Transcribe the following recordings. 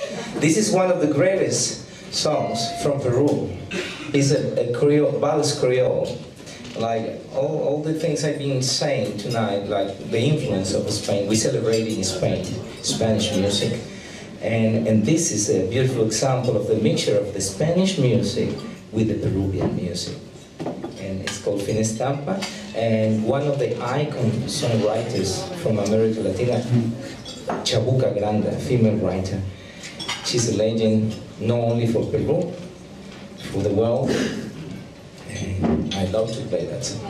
This is one of the greatest songs from Peru. It's a Creole, vals Creole. Like all the things I've been saying tonight, like the influence of Spain. We celebrate in Spain, Spanish music. And this is a beautiful example of the mixture of the Spanish music with the Peruvian music. And it's called Finestampa. And one of the icon songwriters from America Latina, Chabuca Granda, a female writer. She's a legend not only for Peru, for the world. And I love to play that song.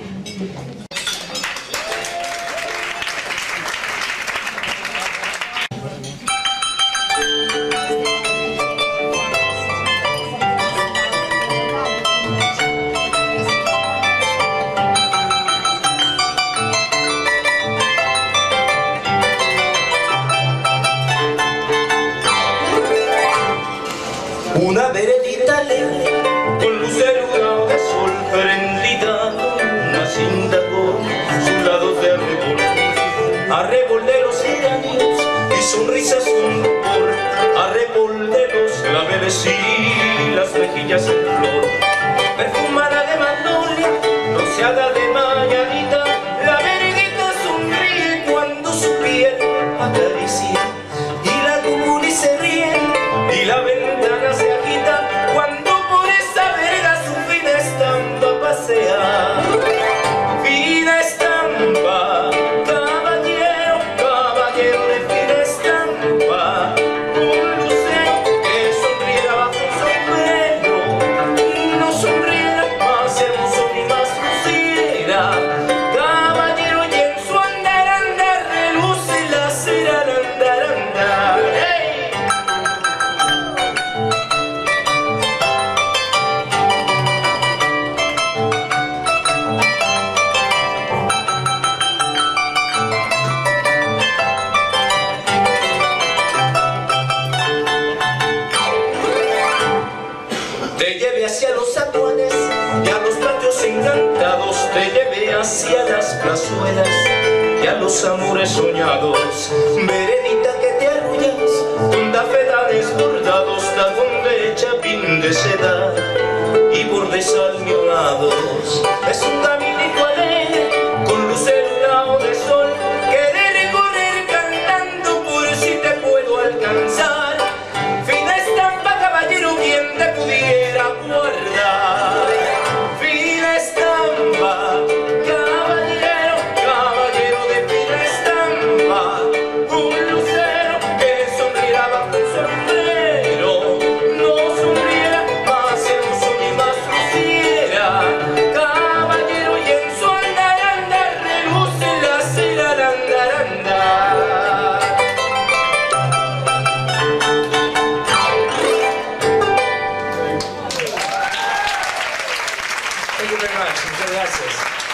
Una veredita alegre, con lucero de sol prendida, una cinta con sus lados de arrebol de los geranios y sonrisas con rubor, arrebol de los claveles y las mejillas en flor, perfumada de magnolia, rociada de mañanita, la veredita sonríe cuando su piel acaricia, y la cumuli se ríe, y la ventana se agita cuando por esa vereda su fina estampa pasea. Fina estampa, caballero, caballero de fina estampa, un lucero que sonriera bajo un sombrero, no sonriera más hermoso ni más luciera. Caballero, y en su andar andar reluce la cera al andar andar. ¡Hey! Te lleve hacia los zaguanes y a los patios encantados, te lleve hacia las plazuelas y a los amores soñados. Veredita que te arrullas con tafetales bordados, tagón de chapín de seda y bordes almionados. Es un caminito alegre con lucero de sol que de recorrer cantando por si te puedo alcanzar. Fina estampa, caballero, quien te pudiera guardar. Fina estampa, caballero, caballero de fina estampa, un lucero que sonriera bajo un sombrero, no sonriera más hermoso ni más luciera. Caballero, y en su andar andar reluce la cera al andar andar. Thank you very much. Muchas gracias.